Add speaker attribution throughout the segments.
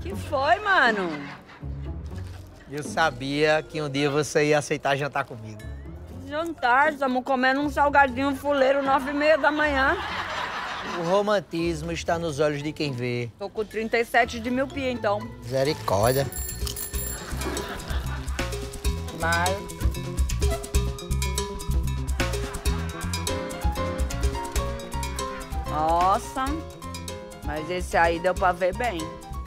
Speaker 1: Que foi, mano?
Speaker 2: Eu sabia que um dia você ia aceitar jantar comigo.
Speaker 1: Jantar, estamos comendo um salgadinho fuleiro 9h30 da manhã.
Speaker 2: O romantismo está nos olhos de quem vê.
Speaker 1: Tô com 37 de miopia, então.
Speaker 2: Misericórdia.
Speaker 1: Mas... Nossa, mas esse aí deu pra ver bem.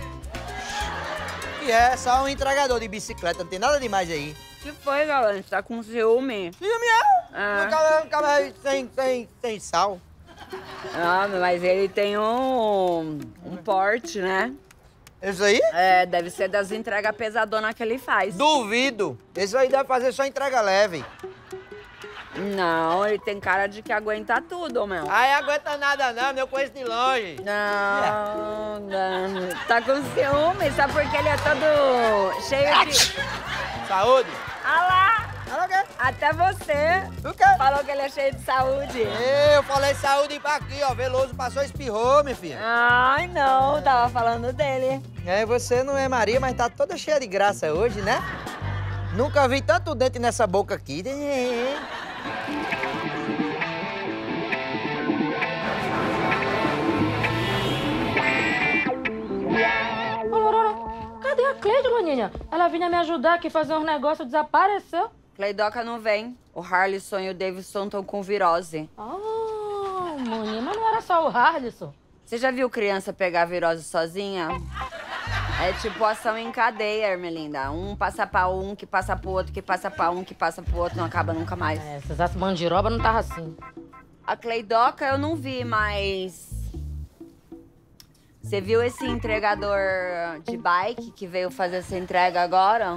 Speaker 2: E é só um entregador de bicicleta, não tem nada demais aí.
Speaker 1: Que foi, galera? Você tá com ciúme?
Speaker 2: Ciúme
Speaker 1: Ah.
Speaker 2: Um cara sem sal.
Speaker 1: Ah, mas ele tem um porte, né?
Speaker 2: Isso aí?
Speaker 1: É, deve ser das entregas pesadonas que ele faz.
Speaker 2: Duvido. Esse aí deve fazer só entrega leve.
Speaker 1: Não, ele tem cara de que aguenta tudo, meu.
Speaker 2: Aí aguenta nada não, eu conheço de longe.
Speaker 1: Não. Tá com ciúme, sabe porque ele é todo cheio de...
Speaker 2: Saúde.
Speaker 1: Ah lá!
Speaker 2: Fala o quê?
Speaker 1: Até você
Speaker 2: O quê?
Speaker 1: falou que ele é cheio de saúde.
Speaker 2: Eu falei saúde pra aqui, ó. Veloso passou e espirrou, minha filha.
Speaker 1: Ai, não, tava falando dele.
Speaker 2: É, você não é Maria, mas tá toda cheia de graça hoje, né? Nunca vi tanto dente nessa boca aqui.
Speaker 3: Ô, Lorora, cadê a Cleide, maninha? Ela vinha me ajudar aqui, fazer uns negócios, desapareceu.
Speaker 1: Cleidoca não vem. O Harlison e o Davidson estão com virose.
Speaker 3: Ah, maninha, mas não era só o Harlison.
Speaker 1: Você já viu criança pegar virose sozinha? É tipo ação em cadeia, Ermelinda. Um passa pra um, que passa pro outro, que passa pra um, que passa pro outro, não acaba nunca mais.
Speaker 3: É, se usasse mandiroba, não tava assim.
Speaker 1: A Cleidoca eu não vi, mas... Você viu esse entregador de bike que veio fazer essa entrega agora?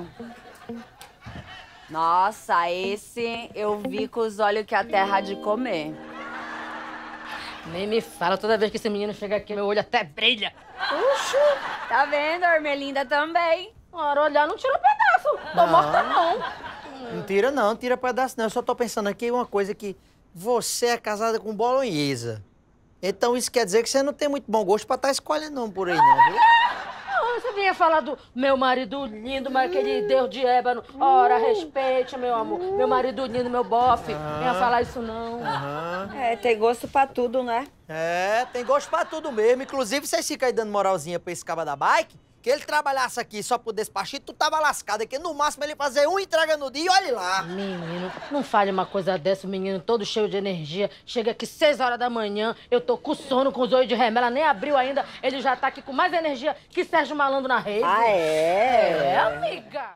Speaker 1: Nossa, esse eu vi com os olhos que a terra há de comer.
Speaker 3: Nem me fala, toda vez que esse menino chega aqui, meu olho até brilha.
Speaker 1: Puxa, tá vendo? A Ermelinda também.
Speaker 3: Ora, olhar não tira um pedaço. Tô morta, não.
Speaker 2: Não tira pedaço não. Eu só tô pensando aqui uma coisa que você é casada com bolonhesa. Então isso quer dizer que você não tem muito bom gosto pra estar escolhendo não por aí, não, viu?
Speaker 3: Não, você vinha falar do meu marido lindo, mas aquele Deus de ébano. Ora, respeite, meu amor. Meu marido lindo, meu bofe. Venha falar isso, não.
Speaker 1: É, tem gosto pra tudo, né?
Speaker 2: É, tem gosto pra tudo mesmo. Inclusive, vocês ficam aí dando moralzinha pra esse caba da bike, que ele trabalhasse aqui só por despachito, tu tava lascado. Aqui no máximo ele fazer uma entrega no dia e olhe lá.
Speaker 3: Menino, não fale uma coisa dessa, o menino todo cheio de energia. Chega aqui 6 horas da manhã, eu tô com sono, com os olhos de remela, nem abriu ainda. Ele já tá aqui com mais energia que Sérgio Malandro na rede.
Speaker 1: Ah, é?
Speaker 3: É, amiga.